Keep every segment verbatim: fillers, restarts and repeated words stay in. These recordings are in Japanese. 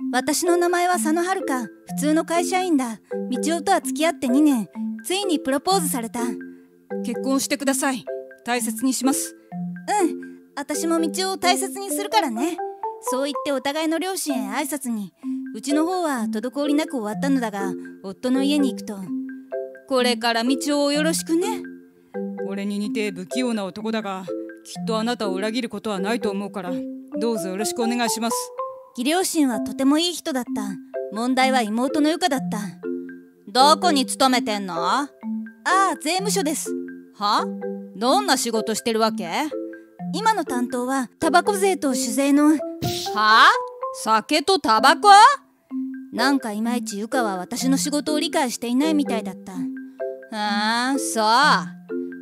私の名前は佐野遥。普通の会社員だ。道夫とは付き合ってにねん。ついにプロポーズされた。 結婚してください。大切にします。 うん、私も道夫を大切にするからね。そう言ってお互いの両親へ挨拶に。うちの方は滞りなく終わったのだが、夫の家に行くと、これから道夫をよろしくね。 俺に似て不器用な男だが、きっとあなたを裏切ることはないと思うから、どうぞよろしくお願いします。 義両親はとてもいい人だった。問題は妹のゆかだった。どこに勤めてんの？ああ、税務署です。 は？どんな仕事してるわけ？ 今の担当はタバコ税と酒税の。 はあ？酒とタバコ？ なんかいまいちゆかは私の仕事を理解していないみたいだった。 ああ、そう。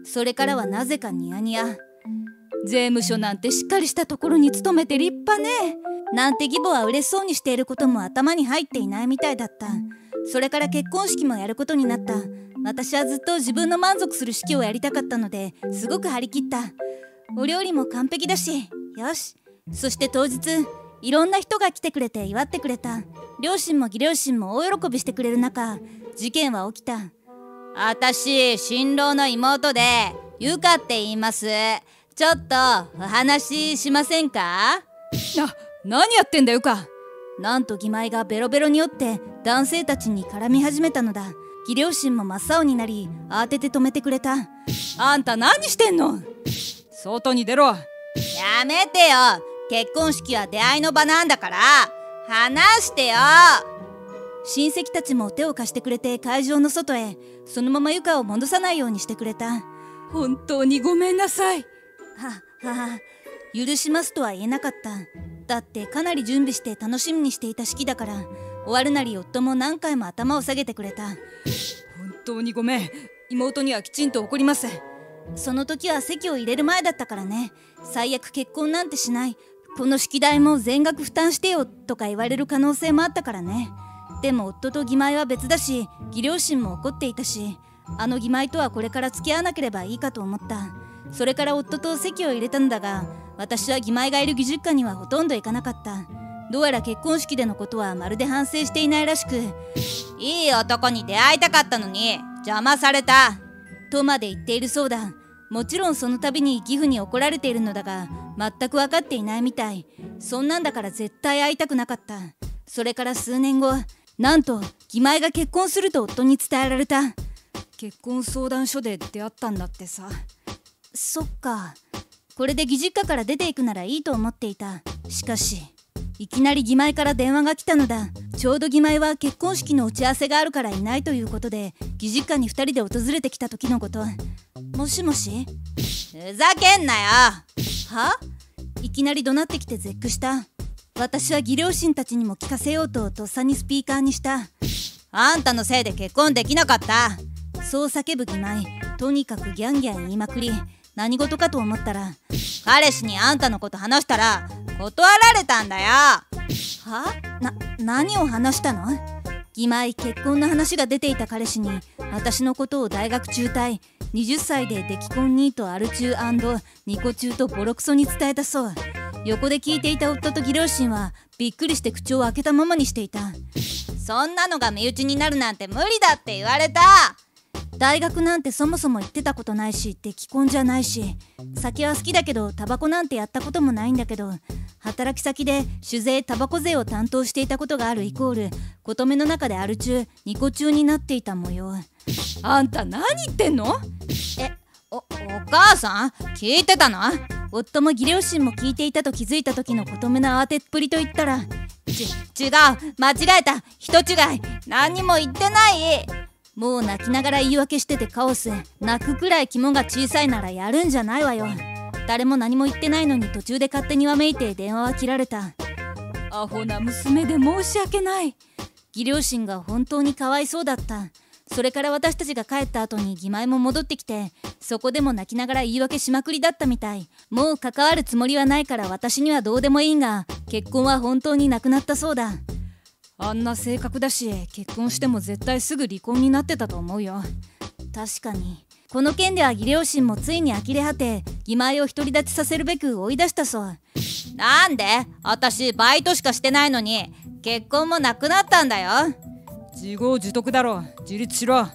それからはなぜかニヤニヤ。 税務署なんてしっかりしたところに勤めて立派ね。 なんて義母は嬉しそうにしていることも頭に入っていないみたいだった。それから結婚式もやることになった。私はずっと自分の満足する式をやりたかったので、すごく張り切った。お料理も完璧だし、よし。そして当日、いろんな人が来てくれて祝ってくれた。両親も義両親も大喜びしてくれる中、事件は起きた。 あたし、新郎の妹で、ゆかって言います。ちょっとお話ししませんか？ な、何やってんだゆか。 なんと義妹がベロベロに酔って男性たちに絡み始めたのだ。義両親も真っ青になり、慌てて止めてくれた。 あんた何してんの？外に出ろ。 やめてよ。結婚式は出会いの場なんだから。話してよ。 親戚たちも手を貸してくれて会場の外へ、そのままゆかを戻さないようにしてくれた。 本当にごめんなさい。 は、はは、許しますとは言えなかった。だってかなり準備して楽しみにしていた式だから。終わるなり夫も何回も頭を下げてくれた。 本当にごめん。妹にはきちんと怒ります。 その時は籍を入れる前だったからね。最悪結婚なんてしない。この式代も全額負担してよとか言われる可能性もあったからね。でも夫と義妹は別だし、義両親も怒っていたし、あの義妹とはこれから付き合わなければいいかと思った。それから夫と籍を入れたのだが、私は義妹がいる義実家にはほとんど行かなかった。どうやら結婚式でのことはまるで反省していないらしく、 いい男に出会いたかったのに邪魔されたとまで言っているそうだ。もちろんその度に義父に怒られているのだが、全く分かっていないみたい。そんなんだから絶対会いたくなかった。それから数年後、なんと義妹が結婚すると夫に伝えられた。 結婚相談所で出会ったんだってさ。 そっか。これで義実家から出ていくならいいと思っていた。しかしいきなり義妹から電話が来たのだ。ちょうど義妹は結婚式の打ち合わせがあるからいないということで、義実家にふたりで訪れてきた時のこと。もしもし？ ふざけんなよ。 は？いきなり怒鳴ってきて絶句した。私は義両親たちにも聞かせようととっさにスピーカーにした。 あんたのせいで結婚できなかった。 そう叫ぶ義妹。とにかくギャンギャン言いまくり、何事かと思ったら、 彼氏にあんたのこと話したら断られたんだよ。 は？な、何を話したの？義妹、結婚の話が出ていた彼氏に私のことを大学中退、はたちで出来婚ニートアル中&ニコ中とボロクソに伝えたそう。横で聞いていた夫と義両親はびっくりして口を開けたままにしていた。 そんなのが身内になるなんて無理だって言われた。 大学なんてそもそも行ってたことないし、出来婚じゃないし、酒は好きだけどタバコなんてやったこともないんだけど、働き先で酒税タバコ税を担当していたことがあるイコール琴目の中でアル中ニコ中になっていた模様。 あんた何言ってんの？ え、お、お母さん聞いてたの？ 夫も義両親も聞いていたと気づいた時の琴目の慌てっぷりと言ったら、 ち、違う、間違えた、人違い、何も言ってない。 もう泣きながら言い訳しててカオス。泣くくらい肝が小さいならやるんじゃないわよ。誰も何も言ってないのに途中で勝手にわめいて電話は切られた。 アホな娘で申し訳ない。 義両親が本当にかわいそうだった。それから私たちが帰った後に義妹も戻ってきて、そこでも泣きながら言い訳しまくりだったみたい。もう関わるつもりはないから私にはどうでもいいが、結婚は本当になくなったそうだ。 あんな性格だし、結婚しても絶対すぐ離婚になってたと思うよ。 確かに。この件では義両親もついに呆れ果て、義妹を独り立ちさせるべく追い出したそう。 なんで？私バイトしかしてないのに結婚もなくなったんだよ。 自業自得だろ。自立しろ。 うわ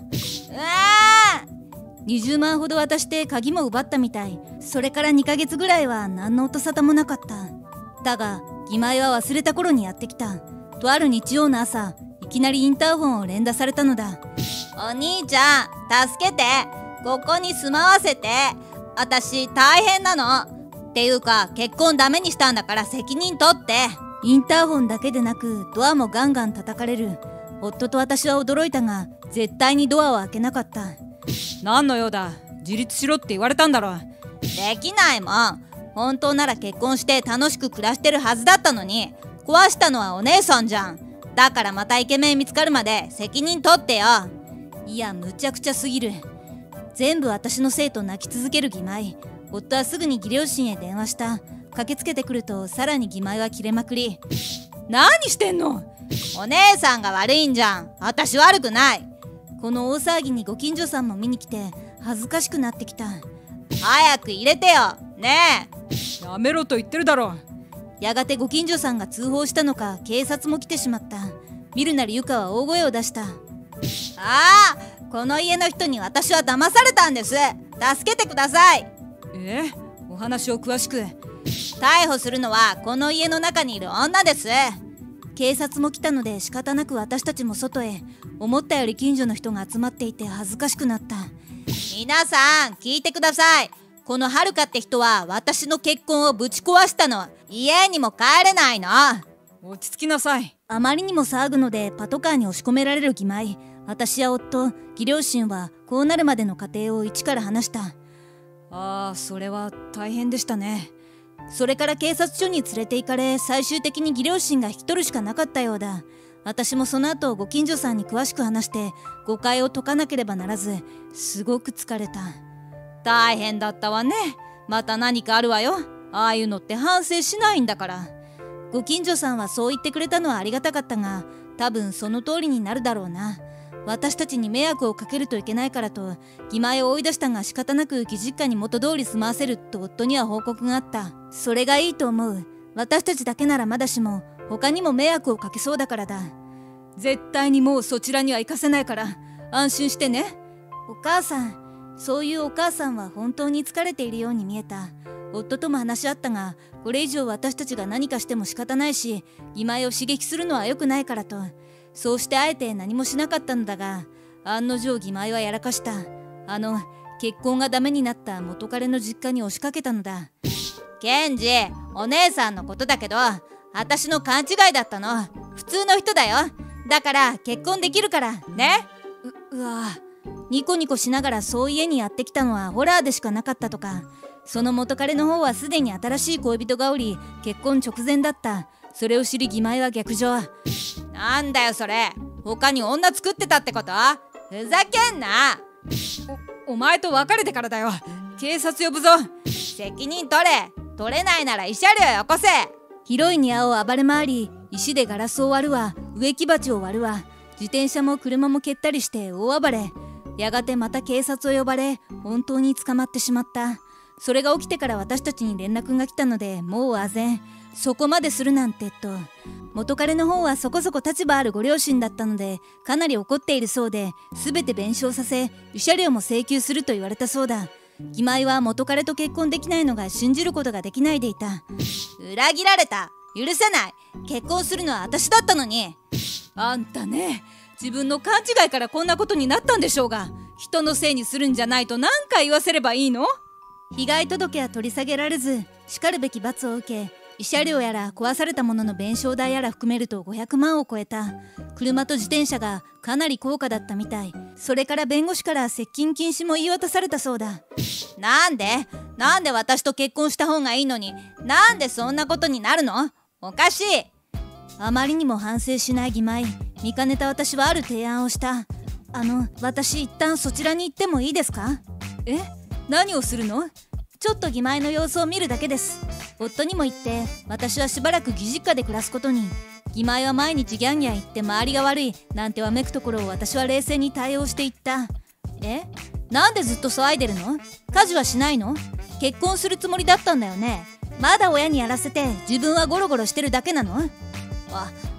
にじゅうまんほど渡して鍵も奪ったみたい。それからにかげつぐらいは何の音沙汰もなかった。だが義妹は忘れた頃にやってきた。とある日曜の朝、いきなりインターホンを連打されたのだ。 お兄ちゃん助けて、ここに住まわせて、私大変なの。っていうか結婚ダメにしたんだから責任取って。 インターホンだけでなくドアもガンガン叩かれる。夫と私は驚いたが絶対にドアを開けなかった。 何の用だ。自立しろって言われたんだろ。 できないもん。本当なら結婚して楽しく暮らしてるはずだったのに、壊したのはお姉さんじゃん。だからまたイケメン見つかるまで責任取ってよ。 いや、むちゃくちゃすぎる。全部私のせいと泣き続ける義妹。夫はすぐに義両親へ電話した。駆けつけてくるとさらに義妹は切れまくり。 何してんの。 お姉さんが悪いんじゃん。私悪くない。 この大騒ぎにご近所さんも見に来て恥ずかしくなってきた。 早く入れてよねえ。やめろと言ってるだろ。 やがてご近所さんが通報したのか警察も来てしまった。見るなりゆかは大声を出した。 ああ、この家の人に私は騙されたんです。助けてください。 えお話を詳しく。 逮捕するのはこの家の中にいる女です。 警察も来たので仕方なく私たちも外へ。思ったより近所の人が集まっていて恥ずかしくなった。 皆さん聞いてください。このはるかって人は私の結婚をぶち壊したの。家にも帰れないの。 落ち着きなさい。 あまりにも騒ぐのでパトカーに押し込められる義妹。私や夫、義両親はこうなるまでの過程を一から話した。 ああ、それは大変でしたね。 それから警察署に連れて行かれ、最終的に義両親が引き取るしかなかったようだ。私もその後ご近所さんに詳しく話して誤解を解かなければならず、すごく疲れた。 大変だったわね。また何かあるわよ。ああいうのって反省しないんだから。 ご近所さんはそう言ってくれたのはありがたかったが、多分その通りになるだろうな。私たちに迷惑をかけるといけないからと義妹を追い出したが、仕方なく義実家に元通り住まわせると夫には報告があった。それがいいと思う。私たちだけならまだしも他にも迷惑をかけそうだからだ。 絶対にもうそちらには行かせないから安心してね。 お母さん、そういうお母さんは本当に疲れているように見えた。夫とも話し合ったが、これ以上私たちが何かしても仕方ないし、義妹を刺激するのは良くないからと、そうしてあえて何もしなかったのだが、案の定義妹はやらかした。あの結婚がダメになった元彼の実家に押しかけたのだ。 ケンジ、お姉さんのことだけど私の勘違いだったの。普通の人だよ。だから結婚できるからね。 う、うわニコニコしながらそう家にやってきたのはホラーでしかなかったとか。その元彼の方はすでに新しい恋人がおり結婚直前だった。それを知り義妹は逆上。 なんだよそれ。他に女作ってたってこと？ふざけんな。 お、お前と別れてからだよ。警察呼ぶぞ。 責任取れ。取れないなら慰謝料よこせ。 広い庭を暴れ回り、石でガラスを割るわ、植木鉢を割るわ、自転車も車も蹴ったりして大暴れ。やがてまた警察を呼ばれ、本当に捕まってしまった。それが起きてから私たちに連絡が来たので、もう唖然。そこまでするなんてと。元彼の方はそこそこ立場あるご両親だったので、かなり怒っているそうで、全て弁償させ慰謝料も請求すると言われたそうだ。義妹は元彼と結婚できないのが信じることができないでいた。 裏切られた。許せない。結婚するのは私だったのに。 あんたね、自分の勘違いからこんなことになったんでしょうが、人のせいにするんじゃないと何回言わせればいいの？ 被害届は取り下げられず、しかるべき罰を受け、慰謝料やら壊されたものの弁償代やら含めるとごひゃくまんを超えた。車と自転車がかなり高価だったみたい。それから弁護士から接近禁止も言い渡されたそうだ。 なんでなんで私と結婚した方がいいのに、なんでそんなことになるの？おかしい。 あまりにも反省しない義妹。見かねた私はある提案をした。あの私一旦そちらに行ってもいいですか？ え？何をするの？ ちょっと義妹の様子を見るだけです。夫にも言って私はしばらく義実家で暮らすことに。義妹は毎日ギャンギャン言って周りが悪いなんてわめくところを私は冷静に対応していった。え？なんでずっと騒いでるの？家事はしないの？結婚するつもりだったんだよね。まだ親にやらせて自分はゴロゴロしてるだけなの？ わ、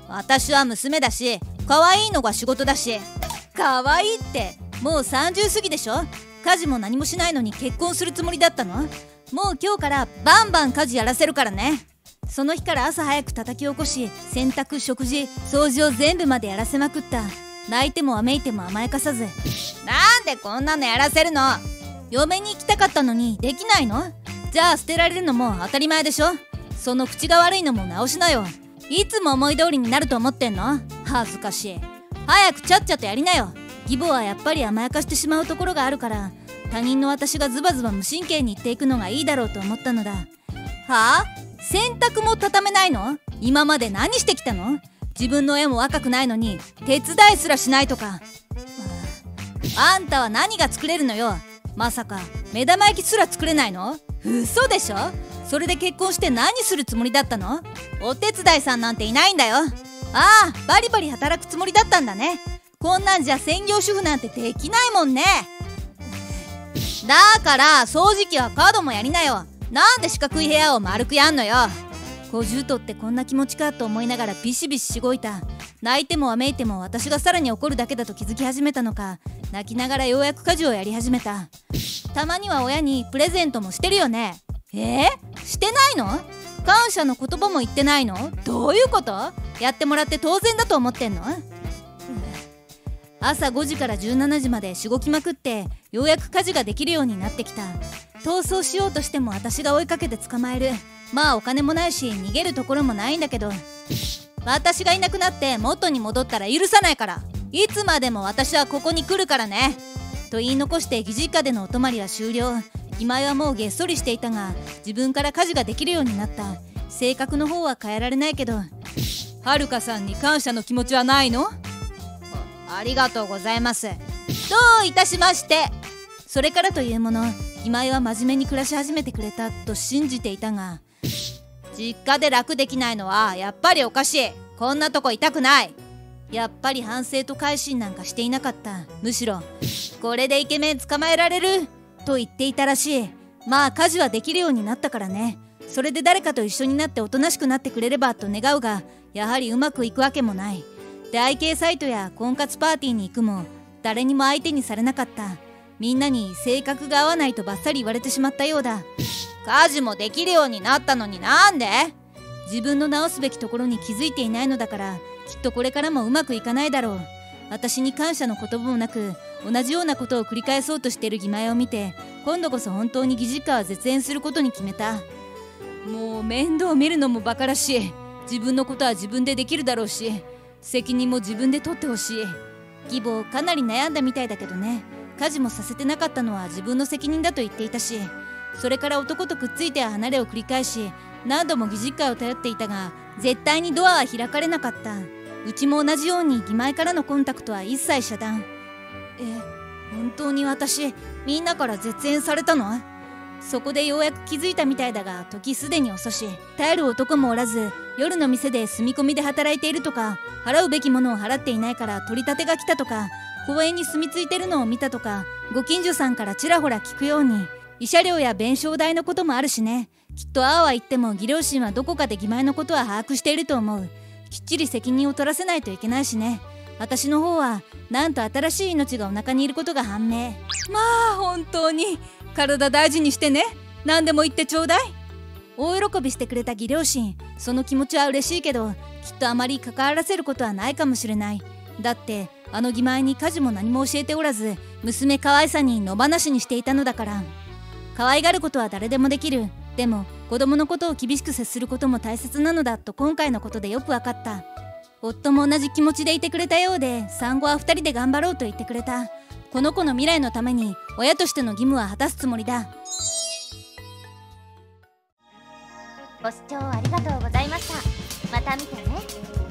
私は娘だし、可愛いのが仕事だし。 可愛いってもうさんじゅう過ぎでしょ。家事も何もしないのに結婚するつもりだったの？もう今日からバンバン家事やらせるからね。その日から朝早く叩き起こし、洗濯、食事、掃除を全部までやらせまくった。泣いてもわめいても甘やかさず。 なんでこんなのやらせるの？ 嫁に行きたかったのにできないの？じゃあ捨てられるのも当たり前でしょ。その口が悪いのも直しなよ。いつも思い通りになると思ってんの？恥ずかしい。早くちゃっちゃとやりなよ。義母はやっぱり甘やかしてしまうところがあるから、他人の私がズバズバ無神経に言っていくのがいいだろうと思ったのだ。はあ？洗濯も畳めないの？今まで何してきたの？自分の絵も若くないのに手伝いすらしないとか。あんたは何が作れるのよ。まさか目玉焼きすら作れないの？嘘でしょ。それで結婚して何するつもりだったの？ お手伝いさんなんていないんだよ。 ああ、バリバリ働くつもりだったんだね。こんなんじゃ専業主婦なんてできないもんね。 だから掃除機は角もやりなよ。なんで四角い部屋を丸くやんのよ。 小姑ってこんな気持ちかと思いながらビシビシしごいた。泣いてもわめいても私がさらに怒るだけだと気づき始めたのか、泣きながらようやく家事をやり始めた。たまには親にプレゼントもしてるよね。えー、してないの？感謝の言葉も言ってないの？どういうこと？やってもらって当然だと思ってんの？朝ごじからじゅうしちじまでしごきまくって、ようやく家事ができるようになってきた。逃走しようとしても私が追いかけて捕まえる。まあお金もないし逃げるところもないんだけど、私がいなくなって元に戻ったら許さないから。いつまでも私はここに来るからね。と言い残して義実家でのお泊まりは終了。今井はもうげっそりしていたが、自分から家事ができるようになった。性格の方は変えられないけど。 はるかさんに感謝の気持ちはないの？ ありがとうございます。どういたしまして。それからというもの、今井は真面目に暮らし始めてくれたと信じていたが、 実家で楽できないのはやっぱりおかしい。こんなとこいたくない。 やっぱり反省と改心なんかしていなかった。むしろこれでイケメン捕まえられると言っていたらしい。まあ家事はできるようになったからね。それで誰かと一緒になっておとなしくなってくれればと願うが、やはりうまくいくわけもない。出会い系サイトや婚活パーティーに行くも誰にも相手にされなかった。みんなに性格が合わないとバッサリ言われてしまったようだ。 家事もできるようになったのになんで？ 自分の直すべきところに気づいていないのだから、きっとこれからもうまくいかないだろう。私に感謝の言葉もなく、同じようなことを繰り返そうとしている義前を見て、今度こそ本当に義実家は絶縁することに決めた。 もう面倒見るのもバカらしい。自分のことは自分でできるだろうし、責任も自分で取ってほしい。 義母かなり悩んだみたいだけどね。家事もさせてなかったのは自分の責任だと言っていたし、それから男とくっついては離れを繰り返し、何度も義実家を頼っていたが、絶対にドアは開かれなかった。うちも同じように義前からのコンタクトは一切遮断。え、本当に私みんなから絶縁されたの？そこでようやく気づいたみたいだが、時すでに遅し、頼る男もおらず、夜の店で住み込みで働いているとか、払うべきものを払っていないから取り立てが来たとか、公園に住み着いてるのを見たとか、ご近所さんからちらほら聞くように。慰謝料や弁償代のこともあるしね。きっとああは言っても義両親はどこかで義前のことは把握していると思う。きっちり責任を取らせないといけないしね。私の方はなんと新しい命がお腹にいることが判明。 まあ本当に体大事にしてね。何でも言ってちょうだい。 大喜びしてくれた義両親、その気持ちは嬉しいけど、きっとあまり関わらせることはないかもしれない。だってあの義前に家事も何も教えておらず、娘可愛さに野放しにしていたのだから。可愛がることは誰でもできる。でも子供のことを厳しく接することも大切なのだと今回のことでよく分かった。夫も同じ気持ちでいてくれたようで、産後はふたりで頑張ろうと言ってくれた。この子の未来のために親としての義務は果たすつもりだ。 ご視聴ありがとうございました。また見てね。